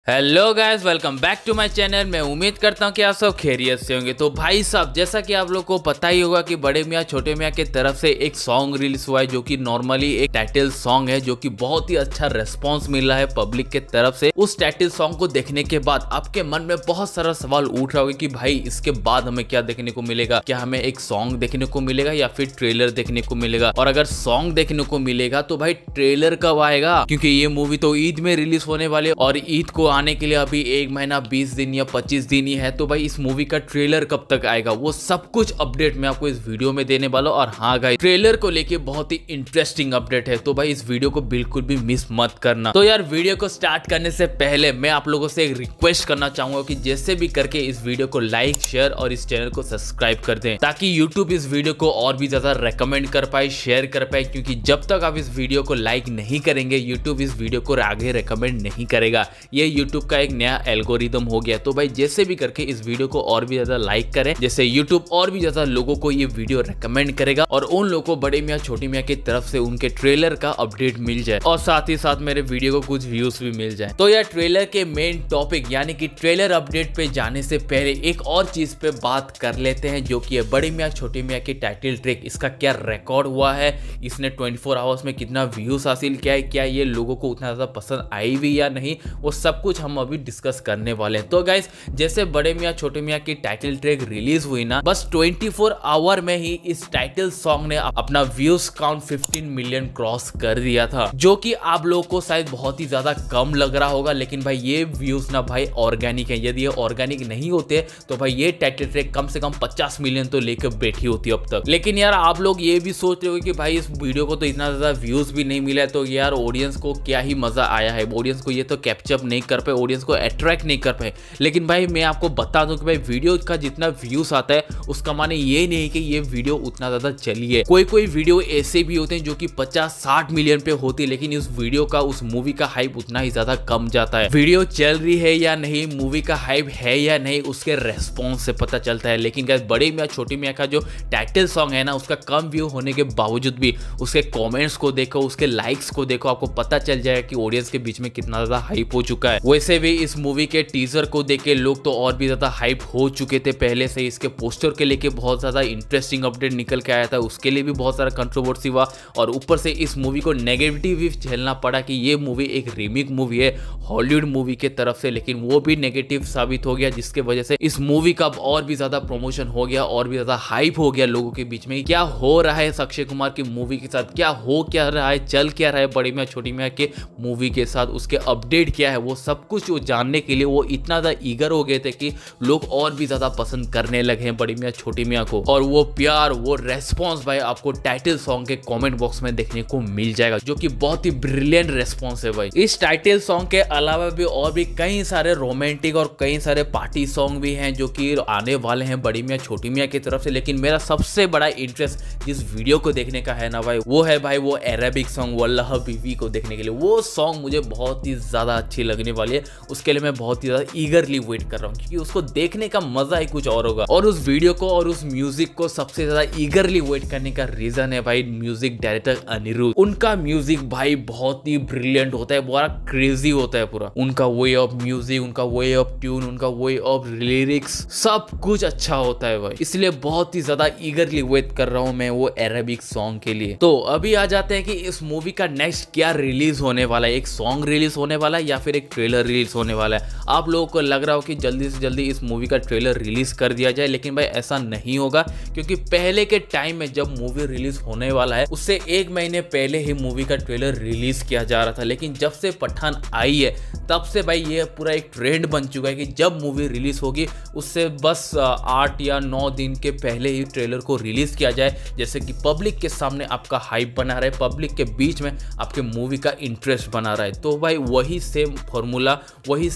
Hello guys, welcome back to my channel. मैं उम्मीद करता हूं कि आप सब खैरियत से होंगे। तो भाई साहब, जैसा कि आप लोग को पता ही होगा कि बड़े मियाँ छोटे मियाँ की तरफ से एक सॉन्ग रिलीज हुआ है जो कि नॉर्मली एक टाइटल सॉन्ग है, जो कि बहुत ही अच्छा रेस्पॉन्स मिल रहा है पब्लिक के तरफ से। उस टाइटल सॉन्ग को देखने के बाद आपके मन में बहुत सारा सवाल उठ रहा होगा कि भाई इसके बाद हमें क्या देखने को मिलेगा। क्या हमें एक सॉन्ग देखने को मिलेगा या फिर ट्रेलर देखने को मिलेगा? और अगर सॉन्ग देखने को मिलेगा तो भाई ट्रेलर कब आएगा? क्योंकि ये मूवी तो ईद में रिलीज होने वाली, और ईद को आने के लिए अभी 1 महीना 20 दिन या 25 दिन ही है। तो भाई इस मूवी का ट्रेलर कब तक आएगा, वो सब कुछ अपडेट मैं आपको इस वीडियो में देने वाला हूं। और हाँ गाइस, ट्रेलर को लेके बहुत ही इंटरेस्टिंग अपडेट है, तो भाई इस वीडियो को बिल्कुल भी मिस मत करना। तो यार, वीडियो को स्टार्ट करने से पहले मैं आप लोगों से एक रिक्वेस्ट करना चाहूंगा कि जैसे भी करके इस वीडियो को लाइक, शेयर और इस चैनल को सब्सक्राइब कर दें, ताकि यूट्यूब इस वीडियो को और भी ज्यादा रेकमेंड कर पाए, शेयर कर पाए। क्योंकि जब तक आप इस वीडियो को लाइक नहीं करेंगे, यूट्यूब इस वीडियो को आगे रेकमेंड नहीं करेगा। ये यूट्यूब का एक नया एल्गोरिदम हो गया। तो भाई जैसे भी करके इस वीडियो को और भी ज्यादा लाइक करें, जैसे यूट्यूब और भी ज्यादा लोगों को ये वीडियो रेकमेंड करेगा और उन लोगों को बड़े मियाँ छोटी मियाँ की तरफ से उनके ट्रेलर का अपडेट मिल जाए, और साथ ही साथ मेरे वीडियो को कुछ व्यूज भी मिल जाए। तो यार, ट्रेलर के मेन टॉपिक यानी कि ट्रेलर अपडेट पे जाने से पहले एक और चीज पे बात कर लेते हैं, जो कि बड़े मियाँ छोटे मियाँ की टाइटल ट्रैक। इसका क्या रिकॉर्ड हुआ है, इसने 24 आवर्स में कितना व्यूज हासिल किया है, क्या ये लोगों को उतना ज्यादा पसंद आई भी या नहीं, वो सब कुछ हम अभी डिस्कस करने वाले हैं। तो गाइस, जैसे बड़े मियाँ छोटे मियाँ की टाइटल ट्रैक रिलीज हुई ना, बस 24 आवर में ही इस टाइटल सॉन्ग ने अपना व्यूज काउंट 15 मिलियन क्रॉस कर दिया था, जो कि आप लोगों को शायद बहुत ही ज्यादा कम लग रहा होगा। लेकिन भाई ये व्यूज ना भाई ऑर्गेनिक है। यदि ये ऑर्गेनिक नहीं होते तो भाई ये टाइटल ट्रैक कम से कम 50 मिलियन तो लेकर बैठी होती अब तक। लेकिन यार, आप लोग ये भी सोच रहे हो कि भाई इस वीडियो को तो इतना ज्यादा व्यूज भी नहीं मिला है, तो यार ऑडियंस को क्या ही मजा आया है, ऑडियंस को ये तो कैप्चर नहीं कर पाए, ऑडियंस को अट्रैक्ट नहीं कर पाए। लेकिन भाई मैं आपको बता दूं कि भाई वीडियो का जितना व्यूज आता है उसका माने ये नहीं कि ये वीडियो उतना ज्यादा चली है। कोई कोई वीडियो ऐसे भी होते हैं जो कि 50-60 मिलियन पे होती है, लेकिन इस वीडियो का, उस मूवी का हाइप उतना ही ज्यादा कम जाता है। वीडियो चल रही है या नहीं, मूवी का हाइप है या नहीं, उसके रेस्पॉन्स से पता चलता है। लेकिन गाइस, बड़े मियाँ छोटे मियाँ का जो टाइटल सॉन्ग है ना, उसका कम व्यू होने के बावजूद भी उसके कॉमेंट्स को देखो, उसके लाइक्स को देखो, आपको पता चल जाएगा कि ऑडियंस के बीच में कितना ज्यादा हाइप हो चुका है। वैसे भी इस मूवी के टीजर को देख के लोग तो और भी ज्यादा हाइप हो चुके थे पहले से। इसके पोस्टर के लेके बहुत ज्यादा इंटरेस्टिंग अपडेट निकल के आया था, उसके लिए भी बहुत सारा कंट्रोवर्सी हुआ, और ऊपर से इस मूवी को नेगेटिव भी झेलना पड़ा कि ये मूवी एक रीमेक मूवी है हॉलीवुड मूवी के तरफ से। लेकिन वो भी नेगेटिव साबित हो गया, जिसके वजह से इस मूवी का और भी ज्यादा प्रमोशन हो गया, और भी ज्यादा हाइप हो गया लोगों के बीच में। क्या हो रहा है अक्षय कुमार की मूवी के साथ, क्या रहा है, चल क्या रहा है बड़े मियाँ छोटी मियाँ के मूवी के साथ, उसके अपडेट क्या है, वो सब कुछ वो जानने के लिए वो इतना ज्यादा ईगर हो गए थे कि लोग और भी ज्यादा पसंद करने लगे हैं बड़ी मियाँ छोटी मियाँ को। और वो प्यार, वो रेस्पॉन्स भाई आपको टाइटल सॉन्ग के कमेंट बॉक्स में देखने को मिल जाएगा, जो कि बहुत ही ब्रिलियंट रेस्पॉन्स है भाई। इस टाइटल सॉन्ग के अलावा भी और भी कई सारे रोमांटिक और कई सारे पार्टी सॉन्ग भी हैं जो कि आने वाले हैं बड़ी मियाँ छोटी मियाँ की तरफ से। लेकिन मेरा सबसे बड़ा इंटरेस्ट जिस वीडियो को देखने का है ना भाई, वो है भाई वो अरेबिक सॉन्ग वल्लाह बीवी को देखने के लिए। वो सॉन्ग मुझे बहुत ही ज्यादा अच्छी लगने वाली है, उसके लिए मैं बहुत ही ज्यादा ईगरली वेट कर रहा हूँ, क्योंकि उसको देखने का मजा ही कुछ और होगा। और उस वीडियो को और उस म्यूजिक को सबसे ज्यादा ईगरली वेट करने का रीजन है भाई म्यूजिक डायरेक्टर अनिरुद्ध। उनका म्यूजिक भाई बहुत ही ब्रिलियंट होता है, बड़ा क्रेजी होता है पूरा। उनका वे ऑफ म्यूजिक, उनका वे ऑफ ट्यून, उनका वे ऑफ लिरिक्स, सब कुछ अच्छा होता है भाई। इसलिए बहुत ही ज्यादा ईगरली वेट कर रहा हूँ मैं वो अरेबिक सॉन्ग के लिए। तो अभी आ जाते हैं कि इस मूवी का नेक्स्ट क्या रिलीज होने वाला है। एक सॉन्ग रिलीज होने वाला है या फिर एक ट्रेलर रिलीज होने वाला है? आप लोगों को लग रहा हो कि जल्दी से जल्दी इस मूवी का ट्रेलर रिलीज कर दिया जाए, लेकिन भाई ऐसा नहीं होगा। क्योंकि पहले के टाइम में जब मूवी रिलीज होने वाला है, उससे 1 महीने पहले ही मूवी का ट्रेलर रिलीज किया जा रहा था। लेकिन जब से पठान आई है, तब से भाई ये पूरा एक ट्रेंड बन चुका है कि जब मूवी रिलीज होगी उससे बस 8 या 9 दिन के पहले ही ट्रेलर को रिलीज किया जाए, जैसे कि पब्लिक के सामने आपका हाइप बना रहा है, पब्लिक के बीच में आपके मूवी का इंटरेस्ट बना रहा है। तो भाई वही सेम फॉर्मूला, वही सेम चीज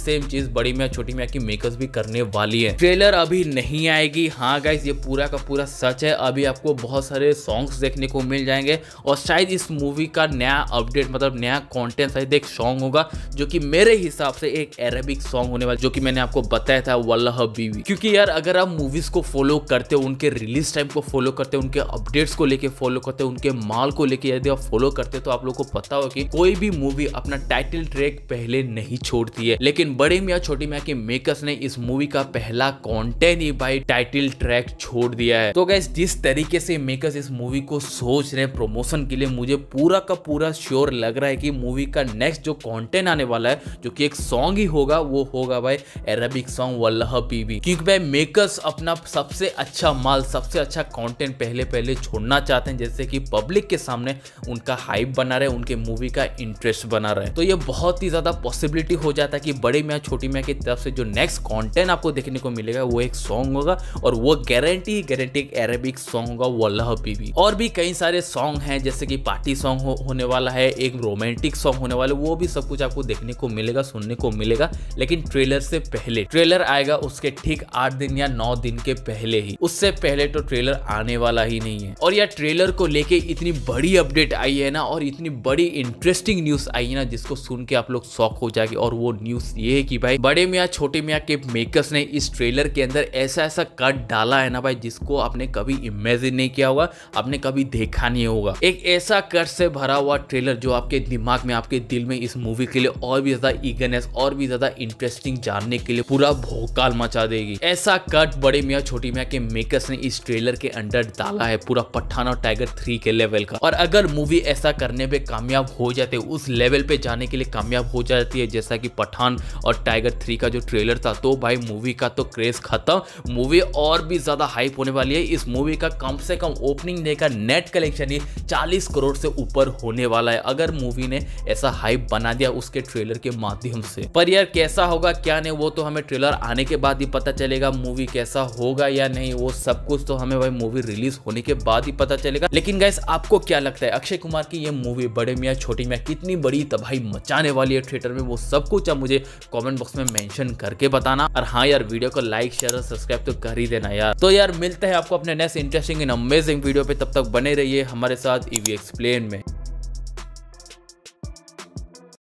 कोशिश बड़ी मियां छोटी मियां की मेकर्स भी करने वाली है। ट्रेलर अभी नहीं आएगी, हाँ गाइस ये पूरा का पूरा सच है। अभी आपको बहुत सारे सॉन्ग्स देखने को मिल जाएंगे और शायद इस मूवी का नया अपडेट मतलब नया कंटेंट शायद एक सॉन्ग होगा जो कि मेरे हिसाब से एक अरेबिक सॉन्ग होने वाला, जो कि मैंने आपको बताया था वल्लाह बीवी। क्योंकि यार अगर आप मूवीज को फॉलो करते हो, उनके रिलीज टाइम को फॉलो करते हो, उनके अपडेट्स को लेके फॉलो करते हो, उनके माल को लेके यदि आप फॉलो करते हो तो आप लोग को पता हो कि कोई भी मूवी अपना टाइटल ट्रैक पहले नहीं छोड़ती है। लेकिन बड़े मियां छोटी मियां के मेकर्स ने इस मूवी का पहला कंटेंट ही भाई टाइटल ट्रैक छोड़ दिया है। तो गाइस जिस तरीके से मेकर्स इस मूवी को सोच रहे हैं प्रमोशन के लिए, मुझे पूरा का पूरा श्योर लग रहा है कि मूवी का नेक्स्ट जो कंटेंट आने वाला है जो कि एक सॉन्ग ही होगा, वो होगा भाई अरेबिक सॉन्ग वल्लाह बीवी। क्योंकि भाई मेकर्स अपना सबसे अच्छा माल, सबसे अच्छा कंटेंट पहले छोड़ना चाहते हैं, जैसे कि पब्लिक के सामने उनका हाइप बना रहे, उनके मूवी का इंटरेस्ट बना रहे। तो ये बहुत ही ज्यादा पॉसिबिलिटी हो जाता है कि बड़े मियां छोटी मियां की तरफ से जो नेक्स्ट कंटेंट आपको देखने को मिलेगा वो एक सॉन्ग होगा और वो गारंटी एक अरेबिक सॉन्ग होगा वल्लाह बीवी। और भी कई सारे सॉन्ग हैं जैसे कि पार्टी सॉन्ग होने वाला है, एक रोमांटिक सॉन्ग होने वाला है, वो भी सब कुछ आपको देखने को मिलेगा, सुनने को मिलेगा। लेकिन ट्रेलर से पहले, ट्रेलर आएगा उसके ठीक 8 दिन या 9 दिन के पहले ही, उससे पहले तो ट्रेलर आने वाला ही नहीं है। और यार ट्रेलर को लेके इतनी बड़ी अपडेट आई है ना और इतनी बड़ी इंटरेस्टिंग न्यूज आई है ना जिसको सुन के आप लोग शॉक हो जाएंगे। और वो न्यूज ये है कि भाई बड़े मियां छोटे मियां के मेकर्स ने इस ट्रेलर के अंदर ऐसा कट डाला है ना भाई जिसको आपने कभी इमेजिन नहीं किया होगा, आपने कभी देखा नहीं होगा। एक ऐसा कट से भरा हुआ ट्रेलर जो आपके दिमाग में, आपके दिल में इस मूवी के लिए और भी ज्यादा ईगरनेस, और भी ज्यादा इंटरेस्टिंग जानने के लिए पूरा भौकाल मचा देगी। ऐसा कट बड़े मियां छोटी मियां के मेकर्स ने इस ट्रेलर के अंदर डाला है, पूरा पठान और टाइगर 3 के लेवल का। और अगर मूवी ऐसा करने पे कामयाब हो जाते, उस लेवल पे जाने के लिए कामयाब हो जाती है जैसा कि पठान और टाइगर 3 का जो ट्रेलर था, तो भाई मूवी का तो क्रेज खत्म, मूवी और भी ज्यादा हाइप होने वाली है। इस मूवी का कम से कम ओपनिंग डे का नेट कलेक्शन ही 40 करोड़ से ऊपर होने वाला है अगर मूवी ने ऐसा हाइप बना दिया उसके ट्रेलर के माध्यम से। पर यार कैसा होगा क्या नहीं वो तो हमें ट्रेलर आने के बाद ही पता चलेगा, मूवी कैसा होगा या नहीं वो सब कुछ तो हमें भाई मूवी रिलीज होने के बाद ही पता चलेगा। लेकिन गाइस आपको क्या लगता है अक्षय कुमार की ये मूवी बड़े मियां छोटी मियां कितनी बड़ी तबाही मचाने वाली है थिएटर में, वो सब कुछ आप मुझे कमेंट बॉक्स में मेंशन करके बताना। और हाँ यार वीडियो को लाइक शेयर और सब्सक्राइब तो कर ही देना यार। तो यार मिलते हैं आपको अपने next interesting and amazing video पे, तब तक बने रहिए हमारे साथ ईवी एक्सप्लेन में।